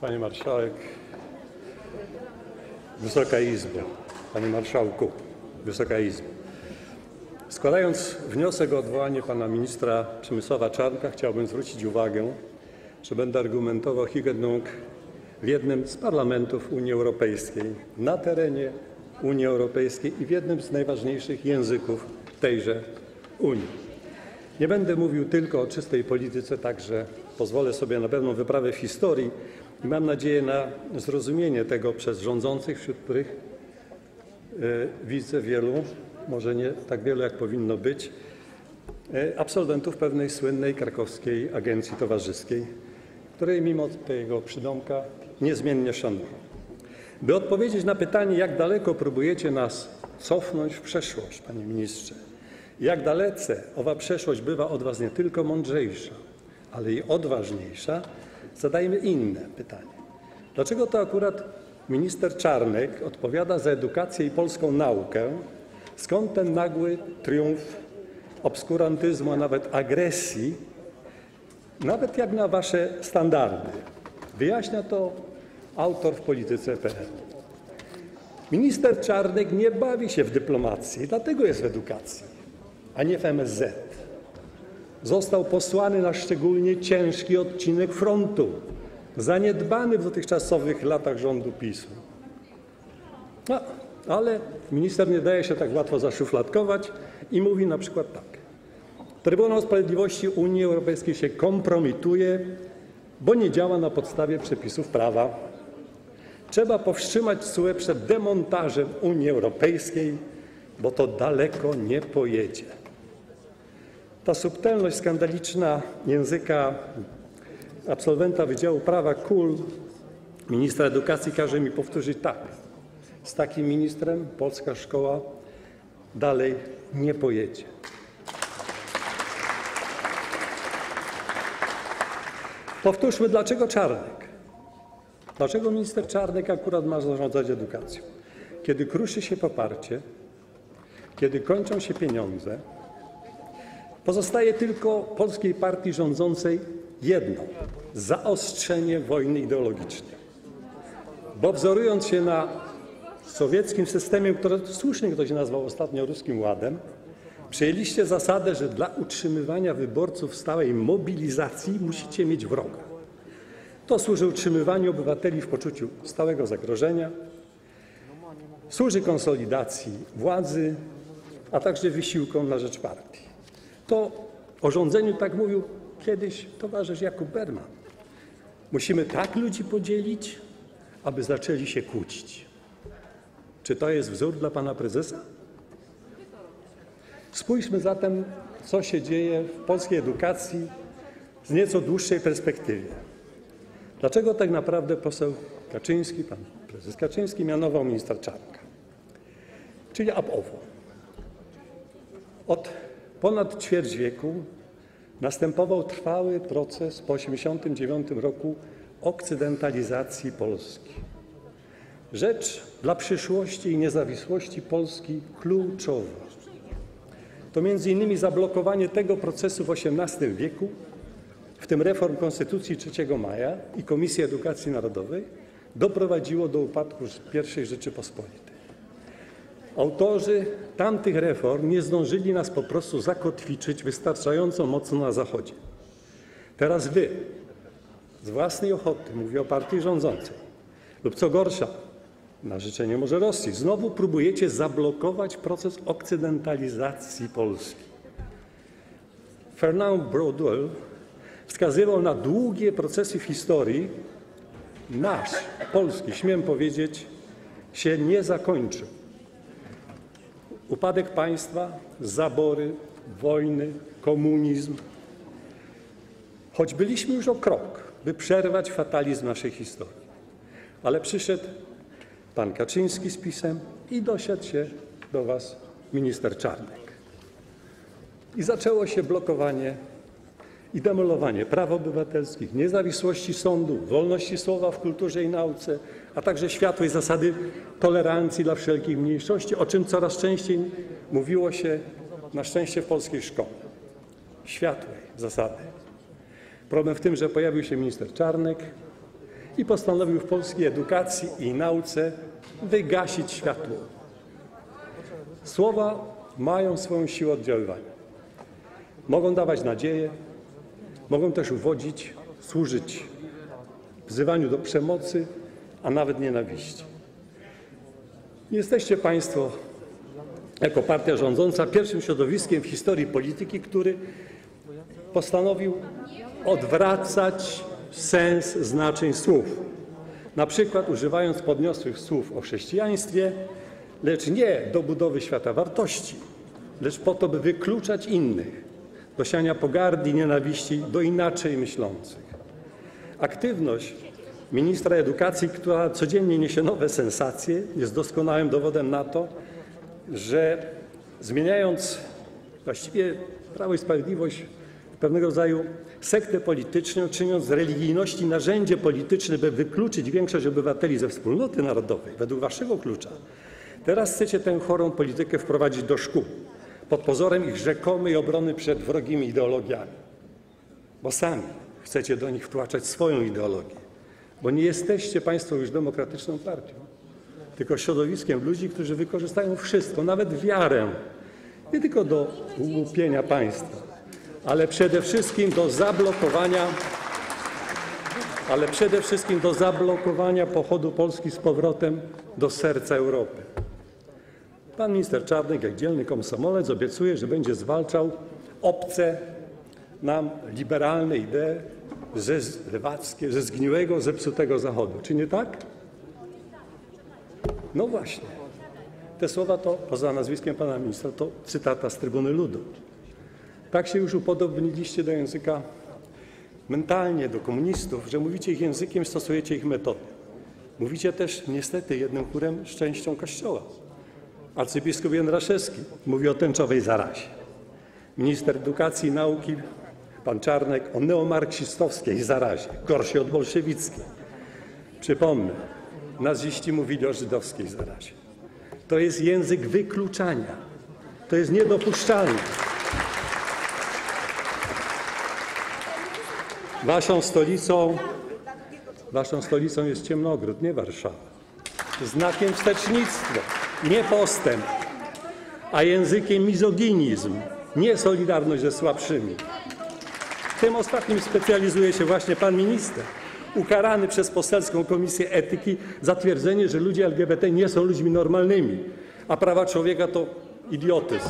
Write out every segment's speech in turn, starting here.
Pani Marszałek, Wysoka Izbo, Panie Marszałku, Wysoka Izbo. Składając wniosek o odwołanie pana ministra Przemysława Czarnka, chciałbym zwrócić uwagę, że będę argumentował hic et nunc w jednym z parlamentów Unii Europejskiej, na terenie Unii Europejskiej i w jednym z najważniejszych języków tejże Unii. Nie będę mówił tylko o czystej polityce, także pozwolę sobie na pewną wyprawę w historii i mam nadzieję na zrozumienie tego przez rządzących, wśród których widzę wielu, może nie tak wielu jak powinno być, absolwentów pewnej słynnej krakowskiej agencji towarzyskiej, której mimo tego przydomka niezmiennie szanuję. By odpowiedzieć na pytanie, jak daleko próbujecie nas cofnąć w przeszłość, panie ministrze, jak dalece owa przeszłość bywa od was nie tylko mądrzejsza, ale i odważniejsza, zadajmy inne pytanie. Dlaczego to akurat minister Czarnek odpowiada za edukację i polską naukę? Skąd ten nagły triumf obskurantyzmu, a nawet agresji, nawet jak na wasze standardy? Wyjaśnia to autor w Polityce.pl. Minister Czarnek nie bawi się w dyplomację, dlatego jest w edukacji, a nie w MSZ. Został posłany na szczególnie ciężki odcinek frontu, zaniedbany w dotychczasowych latach rządu PiS-u. No, ale minister nie daje się tak łatwo zaszufladkować i mówi na przykład tak. Trybunał Sprawiedliwości Unii Europejskiej się kompromituje, bo nie działa na podstawie przepisów prawa. Trzeba powstrzymać TSUE przed demontażem Unii Europejskiej, bo to daleko nie pojedzie. Ta subtelność skandaliczna języka absolwenta Wydziału Prawa KUL ministra edukacji każe mi powtórzyć tak. Z takim ministrem polska szkoła dalej nie pojedzie. Powtórzmy, dlaczego Czarnek? Dlaczego minister Czarnek akurat ma zarządzać edukacją? Kiedy kruszy się poparcie, kiedy kończą się pieniądze, pozostaje tylko polskiej partii rządzącej jedno – zaostrzenie wojny ideologicznej. Bo wzorując się na sowieckim systemie, który słusznie ktoś nazwał ostatnio ruskim ładem, przyjęliście zasadę, że dla utrzymywania wyborców stałej mobilizacji musicie mieć wroga. To służy utrzymywaniu obywateli w poczuciu stałego zagrożenia, służy konsolidacji władzy, a także wysiłkom na rzecz partii. To o rządzeniu tak mówił kiedyś towarzysz Jakub Berman. Musimy tak ludzi podzielić, aby zaczęli się kłócić. Czy to jest wzór dla pana prezesa? Spójrzmy zatem, co się dzieje w polskiej edukacji z nieco dłuższej perspektywy. Dlaczego tak naprawdę poseł Kaczyński, pan prezes Kaczyński mianował ministra Czarnka? Czyli ab ovo. Od ponad ćwierć wieku następował trwały proces po 1989 roku okcydentalizacji Polski. Rzecz dla przyszłości i niezawisłości Polski kluczowa. To między innymi zablokowanie tego procesu w XVIII wieku, w tym reform Konstytucji 3 maja i Komisji Edukacji Narodowej, doprowadziło do upadku I Rzeczypospolitej. Autorzy tamtych reform nie zdążyli nas po prostu zakotwiczyć wystarczająco mocno na Zachodzie. Teraz wy, z własnej ochoty, mówię o partii rządzącej, lub co gorsza, na życzenie może Rosji, znowu próbujecie zablokować proces okcydentalizacji Polski. Fernand Braudel wskazywał na długie procesy w historii. Nasz, polski, śmiem powiedzieć, się nie zakończył. Upadek państwa, zabory, wojny, komunizm. Choć byliśmy już o krok, by przerwać fatalizm naszej historii. Ale przyszedł pan Kaczyński z PiS-em i dosiadł się do was minister Czarnek. I zaczęło się blokowanie i demolowanie praw obywatelskich, niezawisłości sądu, wolności słowa w kulturze i nauce, a także światłej zasady tolerancji dla wszelkich mniejszości, o czym coraz częściej mówiło się na szczęście w polskiej szkole. Światłej zasady. Problem w tym, że pojawił się minister Czarnek i postanowił w polskiej edukacji i nauce wygasić światło. Słowa mają swoją siłę oddziaływania. Mogą dawać nadzieję, mogą też uwodzić, służyć wzywaniu do przemocy, a nawet nienawiści. Jesteście Państwo, jako partia rządząca, pierwszym środowiskiem w historii polityki, który postanowił odwracać sens znaczeń słów. Na przykład używając podniosłych słów o chrześcijaństwie, lecz nie do budowy świata wartości, lecz po to, by wykluczać innych, do siania pogardy i nienawiści do inaczej myślących. Aktywność ministra edukacji, która codziennie niesie nowe sensacje, jest doskonałym dowodem na to, że zmieniając właściwie Prawo i Sprawiedliwość w pewnego rodzaju sektę polityczną, czyniąc z religijności narzędzie polityczne, by wykluczyć większość obywateli ze wspólnoty narodowej, według waszego klucza, teraz chcecie tę chorą politykę wprowadzić do szkół pod pozorem ich rzekomej obrony przed wrogimi ideologiami, bo sami chcecie do nich wtłaczać swoją ideologię, bo nie jesteście Państwo już demokratyczną partią, tylko środowiskiem ludzi, którzy wykorzystają wszystko, nawet wiarę, nie tylko do ugłupienia państwa, ale przede wszystkim do zablokowania pochodu Polski z powrotem do serca Europy. Pan minister Czarnek, jak dzielny komsomolec, obiecuje, że będzie zwalczał obce nam liberalne idee lewackie, ze zgniłego, zepsutego Zachodu. Czy nie tak? No właśnie. Te słowa to, poza nazwiskiem pana ministra, to cytata z Trybuny Ludu. Tak się już upodobniliście do języka mentalnie, do komunistów, że mówicie ich językiem, stosujecie ich metody. Mówicie też niestety jednym chórem z częścią Kościoła. Arcybiskup Jędraszewski mówi o tęczowej zarazie. Minister edukacji i nauki, pan Czarnek, o neomarksistowskiej zarazie, gorszej od bolszewickiej. Przypomnę, naziści mówili o żydowskiej zarazie. To jest język wykluczania. To jest niedopuszczalne. Waszą stolicą jest Ciemnogród, nie Warszawa. Znakiem wstecznictwo, nie postęp, a językiem mizoginizm, nie solidarność ze słabszymi. W tym ostatnim specjalizuje się właśnie pan minister, ukarany przez poselską Komisję Etyki za twierdzenie, że ludzie LGBT nie są ludźmi normalnymi, a prawa człowieka to idiotyzm.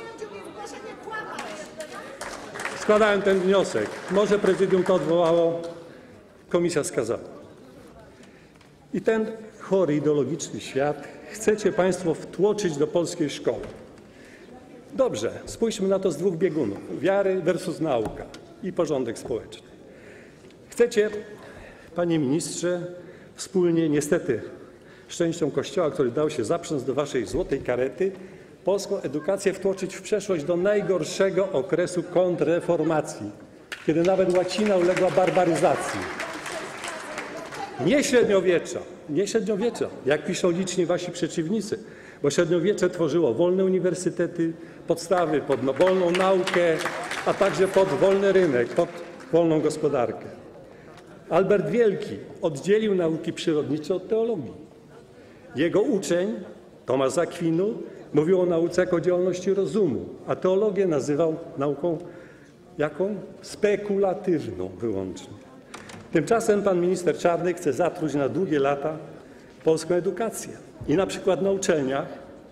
Składałem ten wniosek. Może prezydium to odwołało, komisja skazała. I ten chory ideologiczny świat chcecie Państwo wtłoczyć do polskiej szkoły. Dobrze, spójrzmy na to z dwóch biegunów. Wiary versus nauka i porządek społeczny. Chcecie, panie ministrze, wspólnie, niestety, z częścią Kościoła, który dał się zaprząc do waszej złotej karety, polską edukację wtłoczyć w przeszłość do najgorszego okresu kontrreformacji, kiedy nawet łacina uległa barbaryzacji. Nie średniowiecza, jak piszą liczni wasi przeciwnicy, bo średniowiecze tworzyło wolne uniwersytety, podstawy pod wolną naukę, a także pod wolny rynek, pod wolną gospodarkę. Albert Wielki oddzielił nauki przyrodnicze od teologii. Jego uczeń, Tomasz z Akwinu, mówił o nauce jako działalności rozumu, a teologię nazywał nauką jaką? Spekulatywną wyłącznie. Tymczasem pan minister Czarnek chce zatruć na długie lata polską edukację i na przykład na uczelniach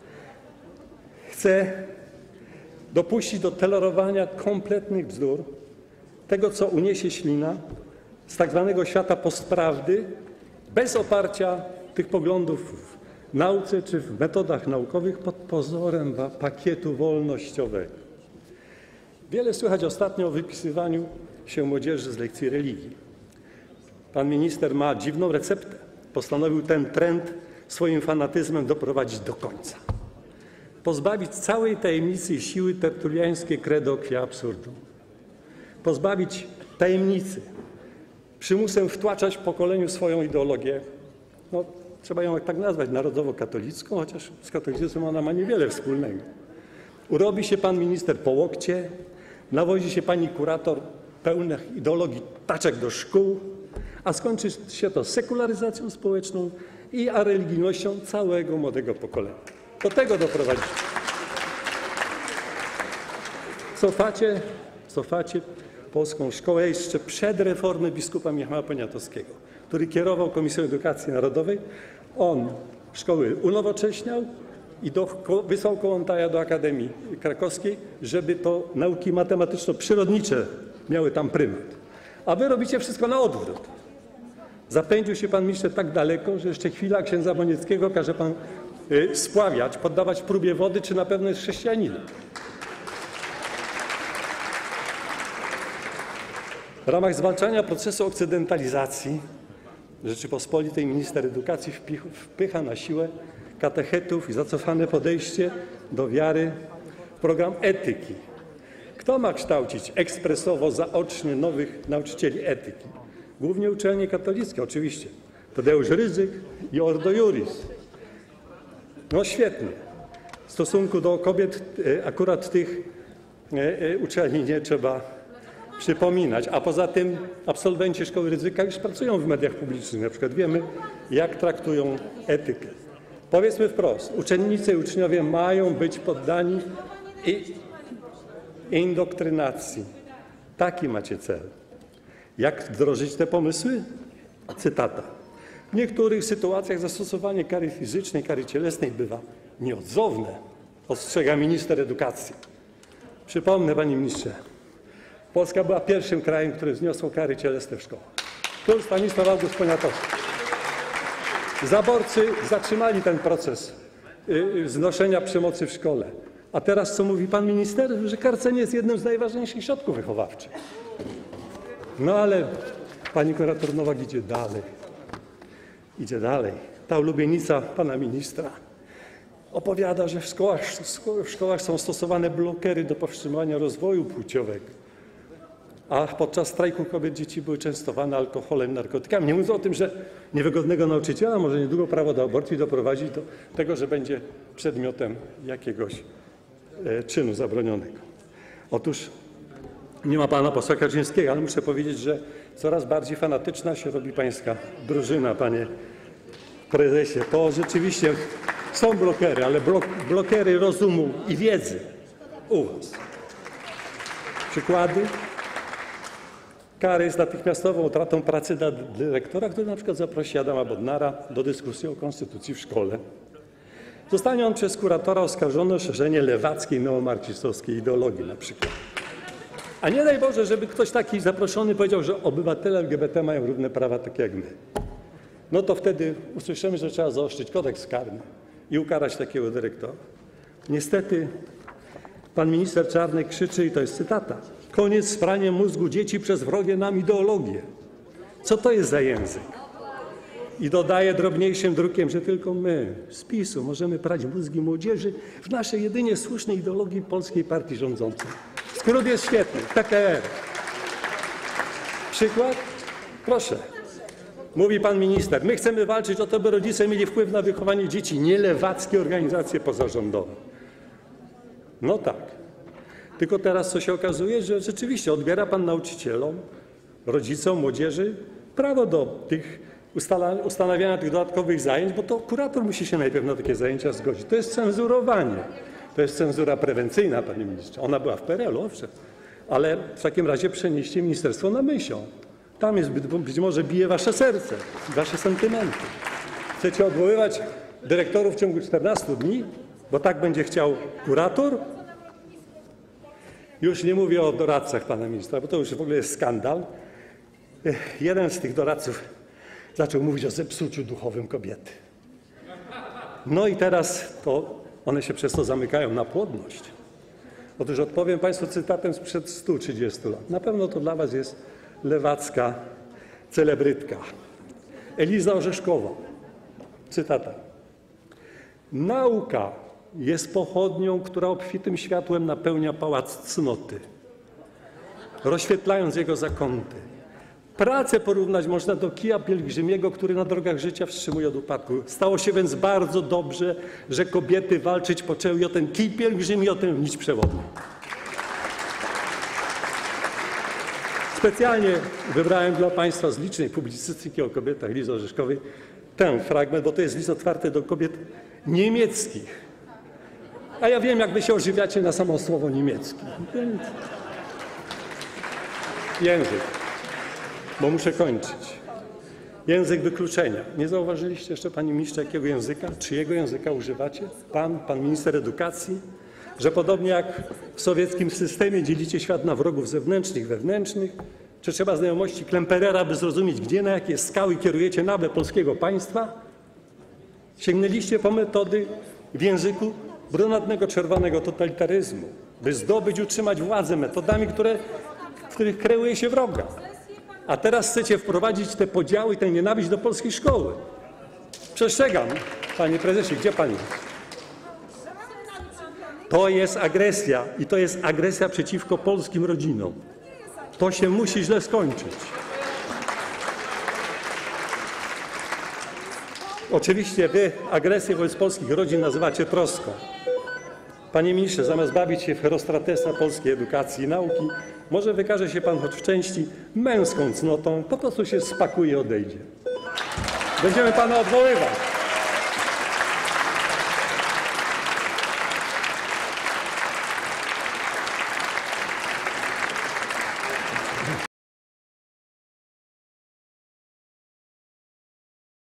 chce dopuścić do tolerowania kompletnych bzdur, tego co uniesie ślina z tak zwanego świata postprawdy, bez oparcia tych poglądów w nauce czy w metodach naukowych pod pozorem pakietu wolnościowego. Wiele słychać ostatnio o wypisywaniu się młodzieży z lekcji religii. Pan minister ma dziwną receptę. Postanowił ten trend swoim fanatyzmem doprowadzić do końca. Pozbawić całej tajemnicy i siły tertuliańskie credo quia absurdum. Pozbawić tajemnicy, przymusem wtłaczać pokoleniu swoją ideologię, no, trzeba ją tak nazwać, narodowo-katolicką, chociaż z katolicyzmem ona ma niewiele wspólnego. Urobi się pan minister po łokcie, nawozi się pani kurator pełnych ideologii taczek do szkół, A skończy się to sekularyzacją społeczną i religijnością całego młodego pokolenia. Do tego doprowadzicie. Cofacie polską szkołę jeszcze przed reformą biskupa Michała Poniatowskiego, który kierował Komisją Edukacji Narodowej. On szkoły unowocześniał i wysłał Kołłątaja do Akademii Krakowskiej, żeby to nauki matematyczno-przyrodnicze miały tam prymat. A wy robicie wszystko na odwrót. Zapędził się pan minister tak daleko, że jeszcze chwila księdza Bonieckiego każe pan spławiać, poddawać próbie wody, czy na pewno jest chrześcijaninem. W ramach zwalczania procesu okcydentalizacji Rzeczypospolitej minister edukacji wpycha na siłę katechetów i zacofane podejście do wiary w program etyki. Kto ma kształcić ekspresowo, zaocznie nowych nauczycieli etyki? Głównie uczelnie katolickie, oczywiście. Tadeusz Rydzyk i Ordo Iuris. No świetnie. W stosunku do kobiet akurat tych uczelni nie trzeba przypominać. A poza tym absolwenci szkoły Rydzyka już pracują w mediach publicznych. Na przykład wiemy, jak traktują etykę. Powiedzmy wprost, uczennice i uczniowie mają być poddani indoktrynacji. Taki macie cel. Jak wdrożyć te pomysły? Cytata. W niektórych sytuacjach zastosowanie kary fizycznej, kary cielesnej bywa nieodzowne, ostrzega minister edukacji. Przypomnę, panie ministrze, Polska była pierwszym krajem, który zniosło kary cielesne w szkołach. Tu Stanisław August Poniatowski. Zaborcy zatrzymali ten proces znoszenia przemocy w szkole. A teraz co mówi pan minister? Że karcenie jest jednym z najważniejszych środków wychowawczych. No ale pani kurator Nowak idzie dalej. Idzie dalej. Ta ulubienica pana ministra opowiada, że w szkołach są stosowane blokery do powstrzymywania rozwoju płciowego. A podczas strajku kobiet dzieci były częstowane alkoholem, narkotykami. Nie mówiąc o tym, że niewygodnego nauczyciela może niedługo prawo do aborcji doprowadzić do tego, że będzie przedmiotem jakiegoś czynu zabronionego. Otóż nie ma pana posła Kaczyńskiego, ale muszę powiedzieć, że coraz bardziej fanatyczna się robi pańska drużyna, panie prezesie. To rzeczywiście są blokery, ale blokery rozumu i wiedzy u was. Przykłady. Kary z natychmiastową utratą pracy dla dyrektora, który na przykład zaprosi Adama Bodnara do dyskusji o konstytucji w szkole. Zostanie on przez kuratora oskarżony o szerzenie lewackiej, neomarksistowskiej ideologii na przykład. A nie daj Boże, żeby ktoś taki zaproszony powiedział, że obywatele LGBT mają równe prawa takie jak my. No to wtedy usłyszymy, że trzeba zaostrzyć kodeks karny i ukarać takiego dyrektora. Niestety pan minister Czarnek krzyczy, i to jest cytata: koniec z praniem mózgu dzieci przez wrogie nam ideologie. Co to jest za język? I dodaje drobniejszym drukiem, że tylko my z PiS-u możemy prać mózgi młodzieży w naszej jedynie słusznej ideologii polskiej partii rządzącej. Skrót jest świetny. PPR. Przykład? Proszę. Mówi pan minister, my chcemy walczyć o to, by rodzice mieli wpływ na wychowanie dzieci, nie lewackie organizacje pozarządowe. No tak. Tylko teraz co się okazuje, że rzeczywiście odbiera pan nauczycielom, rodzicom, młodzieży prawo do ustanawiania tych dodatkowych zajęć, bo to kurator musi się najpierw na takie zajęcia zgodzić. To jest cenzurowanie. To jest cenzura prewencyjna, panie ministrze. Ona była w PRL-u, owszem, ale w takim razie przenieście ministerstwo na Mysią. Tam jest, być może bije wasze serce, wasze sentymenty. Chcecie odwoływać dyrektorów w ciągu 14 dni, bo tak będzie chciał kurator? Już nie mówię o doradcach pana ministra, bo to już w ogóle jest skandal. Jeden z tych doradców zaczął mówić o zepsuciu duchowym kobiety. No i teraz to one się przez to zamykają na płodność. Otóż odpowiem państwu cytatem sprzed 130 lat. Na pewno to dla was jest lewacka celebrytka. Eliza Orzeszkowa. Cytata. Nauka jest pochodnią, która obfitym światłem napełnia pałac cnoty, rozświetlając jego zakąty. Pracę porównać można do kija pielgrzymiego, który na drogach życia wstrzymuje od upadku. Stało się więc bardzo dobrze, że kobiety walczyć poczęły i o ten kij pielgrzymi, i o tę nić przewodnią. Specjalnie wybrałem dla Państwa z licznej publicystyki o kobietach Lizy Orzeszkowej ten fragment, bo to jest list otwarty do kobiet niemieckich. A ja wiem, jak wy się ożywiacie na samo słowo niemiecki. Więc... Język, bo muszę kończyć. Język wykluczenia. Nie zauważyliście jeszcze, panie ministrze, jakiego języka, czyjego języka używacie? Pan minister edukacji? Że podobnie jak w sowieckim systemie dzielicie świat na wrogów zewnętrznych, wewnętrznych? Czy trzeba znajomości Klemperera, by zrozumieć, gdzie, na jakie skały kierujecie nawę polskiego państwa? Sięgnęliście po metody w języku brunatnego, czerwonego totalitaryzmu, by zdobyć, utrzymać władzę metodami, w których kreuje się wroga. A teraz chcecie wprowadzić te podziały i tę nienawiść do polskiej szkoły. Przestrzegam, panie prezesie, gdzie pan jest? To jest agresja i to jest agresja przeciwko polskim rodzinom. To się musi źle skończyć. Oczywiście wy agresję wobec polskich rodzin nazywacie troską. Panie ministrze, zamiast bawić się w Herostratesa polskiej edukacji i nauki, może wykaże się pan choć w części męską cnotą, po prostu się spakuje i odejdzie. Będziemy pana odwoływać.